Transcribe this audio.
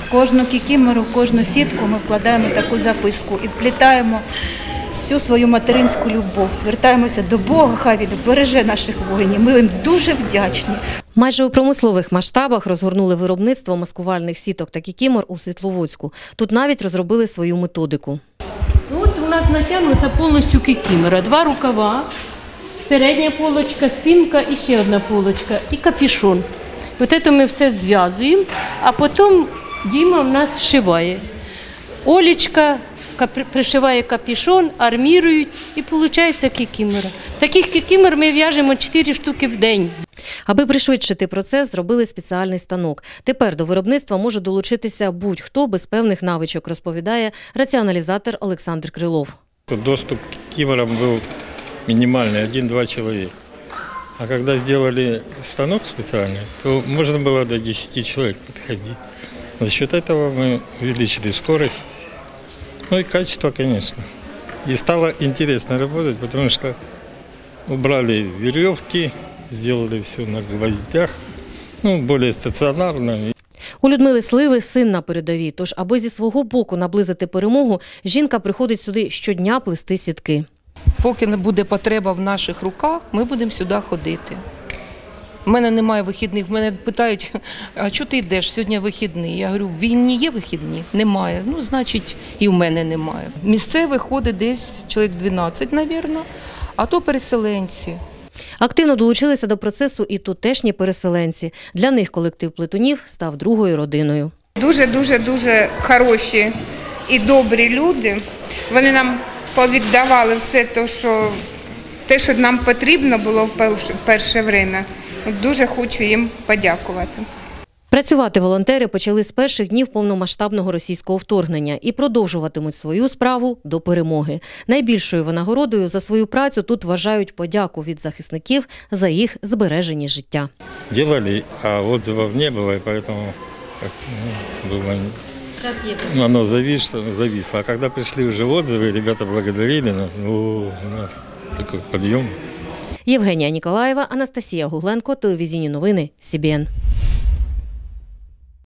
В кожну кікімору, в кожну сітку ми вкладаємо таку записку і вплітаємо всю свою материнську любов. Звертаємося до Бога, хай Він береже наших воїнів. Ми їм дуже вдячні. Майже у промислових масштабах розгорнули виробництво маскувальних сіток та кікімор у Світловодську. Тут навіть розробили свою методику. От у нас натягнута повністю кікімора. 2 рукава, передня полочка, спинка і ще одна полочка. І капюшон. Ось це ми все зв'язуємо, а потім Діма в нас зшиває. Олечка пришиває капюшон, армірують і виходить кікімора. Таких кікімор ми в'яжемо 4 штуки в день. Аби пришвидшити процес, зробили спеціальний станок. Тепер до виробництва може долучитися будь-хто без певних навичок, розповідає раціоналізатор Олександр Крилов. Доступ к кикиморам был минимальный, 1-2 человека. А когда сделали станок специальный, то можно было до 10 человек подходить. За счет этого мы увеличили скорость, ну и качество, конечно. И стало интересно работать, потому что убрали веревки, сделали все на гвоздях, ну, более стационарно. У Людмили Сливи син на передовій, тож аби зі свого боку наблизити перемогу, жінка приходить сюди щодня плести сітки. Поки не буде потреба в наших руках, ми будемо сюди ходити. У мене немає вихідних. Мене питають, а чого ти йдеш, сьогодні вихідний? Я говорю, в війні є вихідні? Немає. Ну, значить, і в мене немає. Місцевих ходить десь чоловік 12, мабуть, а то переселенці. Активно долучилися до процесу і тутешні переселенці. Для них колектив плетунів став другою родиною. Дуже хороші і добрі люди. Вони нам повіддавали все те, що нам потрібно було в перше час. Дуже хочу їм подякувати. Працювати волонтери почали з перших днів повномасштабного російського вторгнення і продовжуватимуть свою справу до перемоги. Найбільшою винагородою за свою працю тут вважають подяку від захисників за їх збережені життя. Делали, а отзывов не было, и поэтому было, оно зависло. А когда пришли уже отзывы, ребята благодарили нас, у нас такой подъем. Євгенія Ніколаєва, Анастасія Гугленко, телевізійні новини СіБіН.